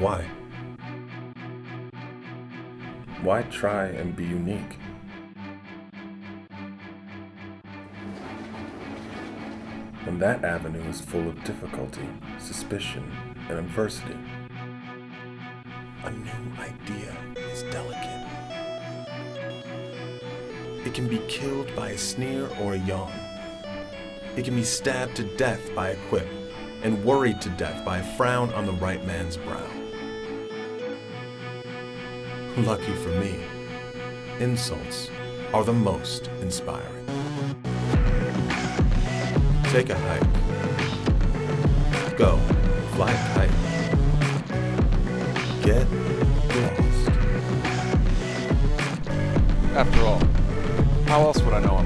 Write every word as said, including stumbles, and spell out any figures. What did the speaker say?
Why? Why try and be unique? And that avenue is full of difficulty, suspicion, and adversity. A new idea is delicate. It can be killed by a sneer or a yawn. It can be stabbed to death by a quip, and worried to death by a frown on the right man's brow. Lucky for me, insults are the most inspiring. Take a hike. Go, fly a kite. Get lost. After all, how else would I know